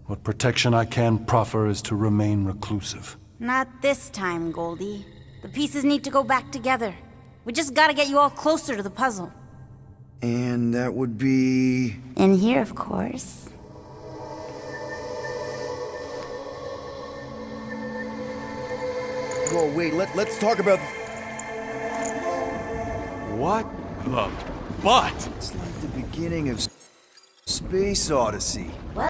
What protection I can proffer is to remain reclusive. Not this time, Goldie. The pieces need to go back together. We just gotta get you all closer to the puzzle. And that would be... In here, of course. Whoa, wait, let's talk about... What the butt? It's like the beginning of Space Odyssey. What?